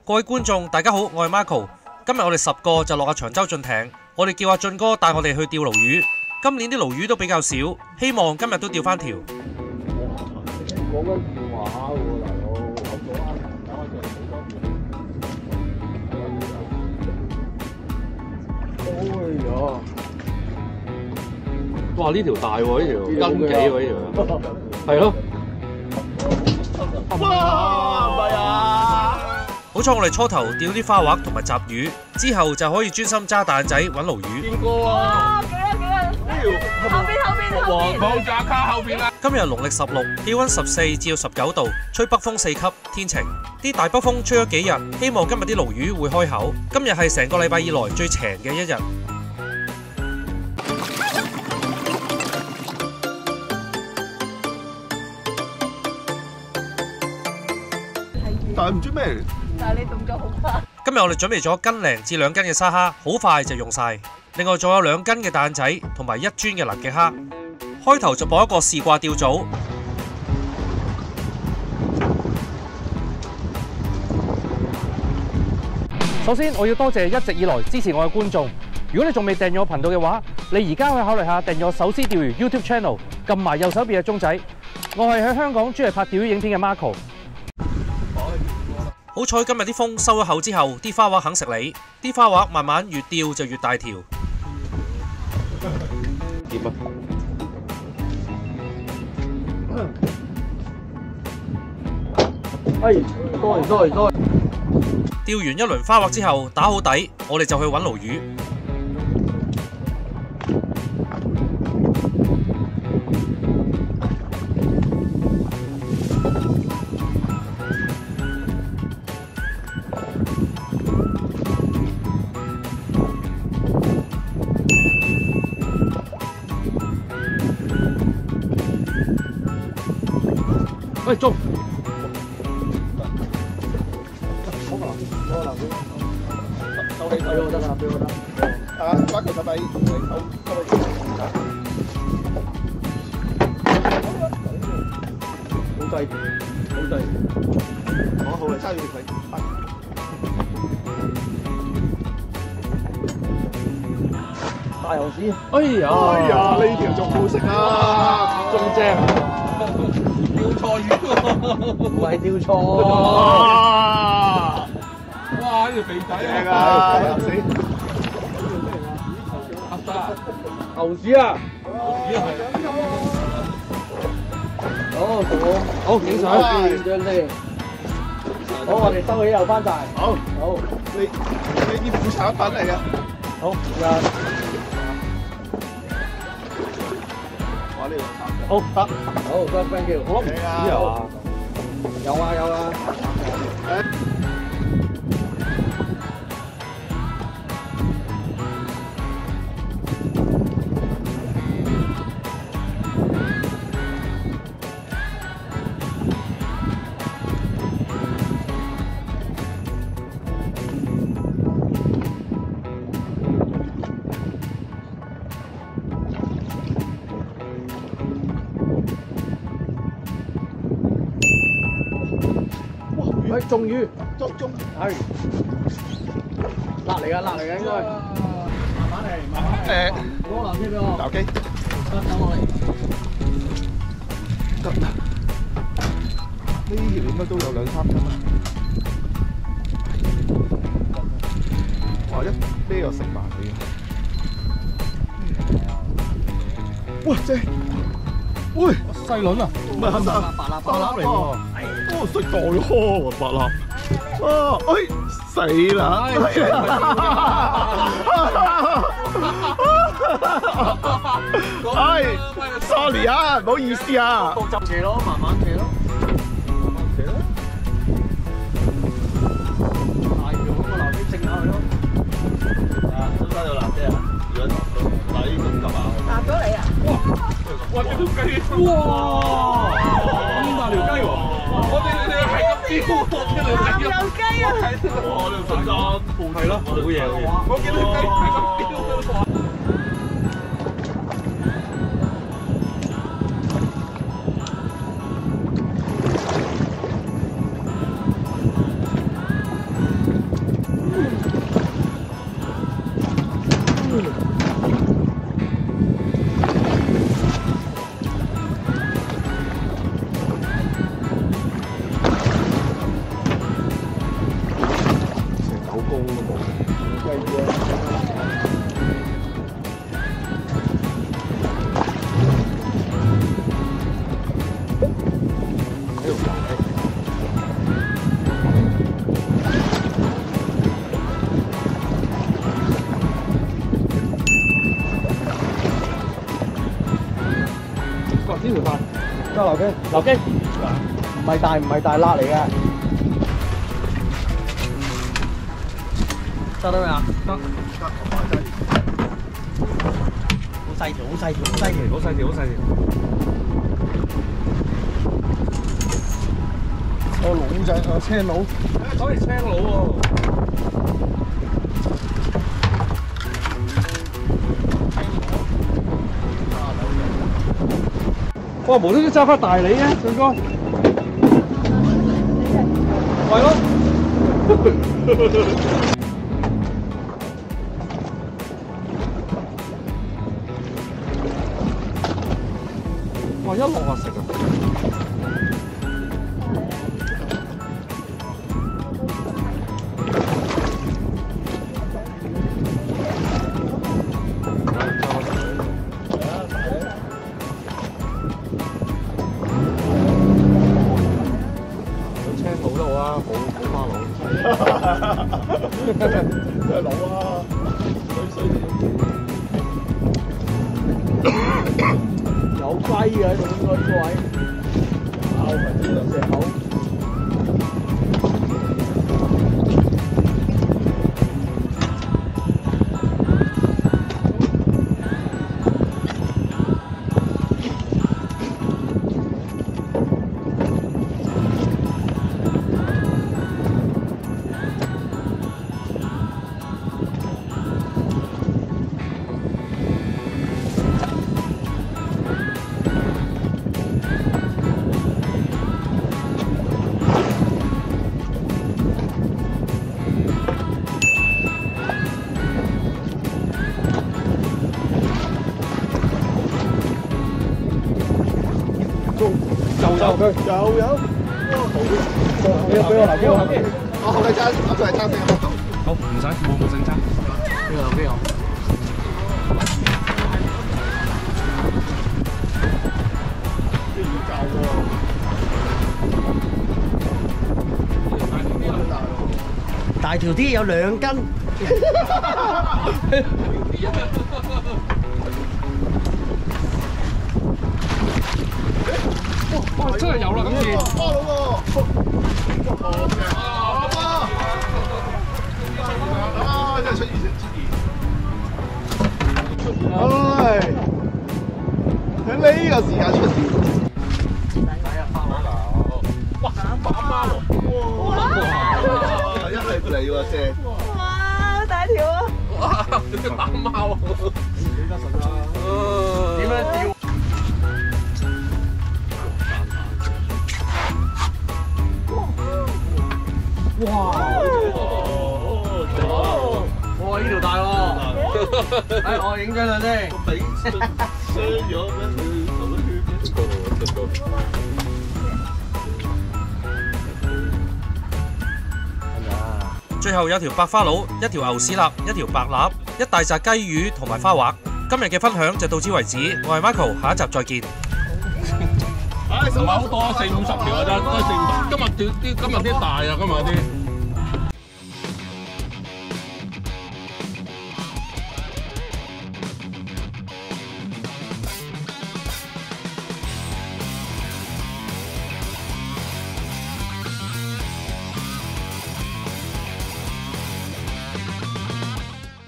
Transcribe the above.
各位觀眾，大家好，我係 Marco。今日我哋10個就落下長洲進艇，我哋叫阿俊哥帶我哋去釣鱸魚。今年啲鱸魚都比較少，希望今日都釣翻條。 講緊電話喎，大佬，我做啱打開隻好多片。哎呀！哇！呢條大喎，呢條斤幾喎，呢條係咯。哇！唔係啊！ 好彩我哋初頭釣啲花鯇同埋雜魚，之後就可以專心揸大眼仔揾鱸魚。 見過啊！幾啊！ 後邊黃埔炸卡後邊啦。 今日農曆16，氣温14至19度，吹北風4級，天晴。啲大北風吹咗幾日，希望今日啲鱸魚會開口。今日係成個禮拜以來最晴嘅一日。 但係唔知咩嚟。 但係你動作好快。 今日我哋準備咗1零至2斤嘅沙蝦，好快就用晒。另外仲有2斤嘅大眼仔同埋1磚嘅南極蝦。開頭就播一個試掛釣組。首先我要多謝一直以來支持我嘅觀眾。如果你仲未訂閱我頻道嘅話，你而家可以考慮下訂閱我手撕釣魚 YouTube Channel， 撳埋右手邊嘅鐘仔。我係喺香港專係拍釣魚影片嘅 Marco。好彩今日啲風收咗口之後，啲花鯇肯食你，啲花鯇慢慢越釣就越大條。 點啊？哎，多。 釣完一輪花鯇之後，打好底，我哋就去揾鱸魚。 喂，中！收起俾我得啦，俾我得。啊，關佢手臂，收起。好細，好細。好啦，揸住條腿。大牛屎！哎呀，呢條仲好食啊，仲正。釣錯魚喎，唔係釣錯。哇！呢條肥仔啊，死！牛屎啊！好，影相，好，我哋收起又翻晒。好，你啲副產品嚟嘅。好，好得，好 ，thank you。好，有啊。喂，中魚，中係，辣嚟㗎應該。慢慢嚟。攞藍貼俾我。手機。等我嚟。得。呢條應該都有2、3斤啦。哇！一啤又食埋佢。哇！正。喂，細輪啊！唔係白蠟嚟喎。哦，識袋喎，白蠟。啊，哎，死啦！哎，sorry 啊，唔好意思啊。放浸斜咯，慢慢斜咯。大條嗰個流啲正下去咯。啊，中間有藍啫啊！如果嗱呢個夾啊。夾咗你啊！哇！幾條雞？哇！5大條雞喎！我哋係咁飆喎，有雞啊！哇！呢條神針係咯，好嘢！我見到雞係咁飆。 都冇。貴啲啊！ 呢條快， 得劉基， 劉基， 唔係大辣嚟嘅。得未啊？得。好細條，好細條，好細條， 好細條，好細條。 我佬仔，我車佬。 講嚟青佬喎。哇！無端端揸翻大你啊，俊哥！係咯。哇！一落就食啊！ 真係老啊！有龜嘅喺度應該呢個位，咬埋呢兩隻口。有，俾我留機，我後嚟爭，我再嚟爭先。 好，唔使，冇整爭。 俾我俾我。大條啲有2斤。 哇！真係有啦，今次。 花佬喎！真係出現。唉，喺呢個時間出現。 係啊，花佬。哇！打孖喎！ 哇！一係嚟喎，正。 哇！大條啊！ 哇！打孖喎！ 幾得實啊？ 點樣釣？哇！哇！呢條大喎！哎，我影張相先。 個鼻傷咗咩？流咗血。 最後有條白花佬，一條牛屎臘，一條白臘，一大紮雞魚同埋花滑。今日嘅分享就到此為止，我係 Michael，下一集再見。 唔係好多，4、50條嘅啫，都係4、50。今日啲大啊，今日啲。